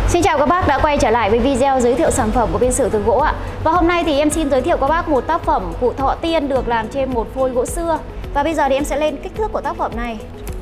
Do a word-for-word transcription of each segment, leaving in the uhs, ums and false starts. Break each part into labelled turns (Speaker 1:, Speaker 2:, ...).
Speaker 1: Xin chào các bác đã quay trở lại với video giới thiệu sản phẩm của bên xưởng Tường Gỗ ạ. Và hôm nay thì em xin giới thiệu các bác một tác phẩm cụ Thọ Tiên được làm trên một phôi gỗ sưa. Và bây giờ thì em sẽ lên kích thước của tác phẩm này.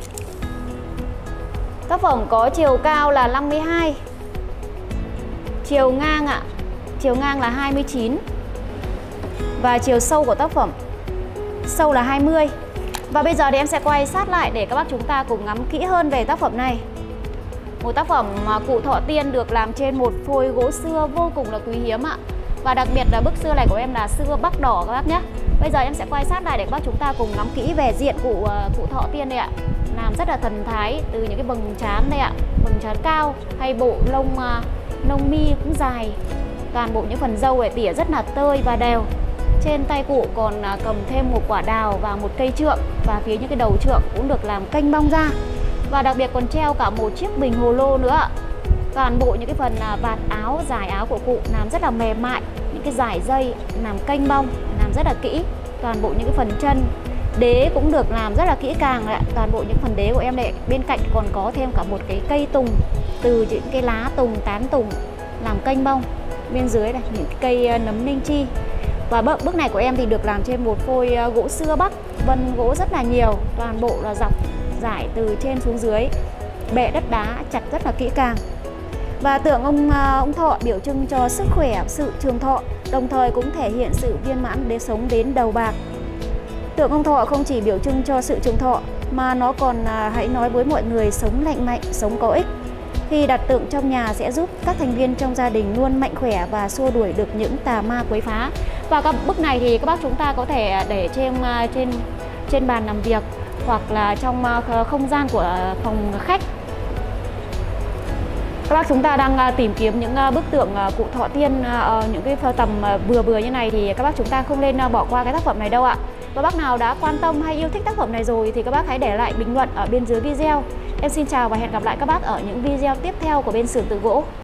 Speaker 1: Tác phẩm có chiều cao là năm mươi hai, chiều ngang ạ, chiều ngang là hai mươi chín và chiều sâu của tác phẩm sâu là hai mươi. Và bây giờ thì em sẽ quay sát lại để các bác chúng ta cùng ngắm kỹ hơn về tác phẩm này. Một tác phẩm cụ Thọ Tiên được làm trên một phôi gỗ sưa vô cùng là quý hiếm ạ. Và đặc biệt là bức sưa này của em là sưa bắc đỏ các bác nhé. Bây giờ em sẽ quay sát lại để các bác chúng ta cùng ngắm kỹ về diện cụ cụ Thọ Tiên đây ạ. Làm rất là thần thái từ những cái vầng trán đây ạ, vầng trán cao hay bộ lông lông mi cũng dài. Toàn bộ những phần râu để tỉa rất là tơi và đều. Trên tay cụ còn cầm thêm một quả đào và một cây trượng, và phía những cái đầu trượng cũng được làm kênh bong ra. Và đặc biệt còn treo cả một chiếc bình hồ lô nữa. Toàn bộ những cái phần vạt áo, dài áo của cụ làm rất là mềm mại. Những cái dải dây làm kênh bong, làm rất là kỹ. Toàn bộ những cái phần chân, đế cũng được làm rất là kỹ càng ạ. Toàn bộ những phần đế của em này bên cạnh còn có thêm cả một cái cây tùng, từ những cái lá tùng, tán tùng làm kênh bong. Bên dưới này những cái cây nấm ninh chi. Và bức này của em thì được làm trên một phôi gỗ sưa bắc, vân gỗ rất là nhiều, toàn bộ là dọc dải từ trên xuống dưới, bệ đất đá chặt rất là kỹ càng. Và tượng ông ông Thọ biểu trưng cho sức khỏe, sự trường thọ, đồng thời cũng thể hiện sự viên mãn để sống đến đầu bạc. Tượng ông Thọ không chỉ biểu trưng cho sự trường thọ mà nó còn hãy nói với mọi người sống lành mạnh, sống có ích. Khi đặt tượng trong nhà sẽ giúp các thành viên trong gia đình luôn mạnh khỏe và xua đuổi được những tà ma quấy phá. Và các bức này thì các bác chúng ta có thể để trên trên trên bàn làm việc hoặc là trong không gian của phòng khách. Các bác chúng ta đang tìm kiếm những bức tượng cụ Thọ Tiên, những cái tầm vừa vừa như này thì các bác chúng ta không nên bỏ qua cái tác phẩm này đâu ạ. Và bác nào đã quan tâm hay yêu thích tác phẩm này rồi thì các bác hãy để lại bình luận ở bên dưới video. Em xin chào và hẹn gặp lại các bác ở những video tiếp theo của bên xưởng Tường Gỗ.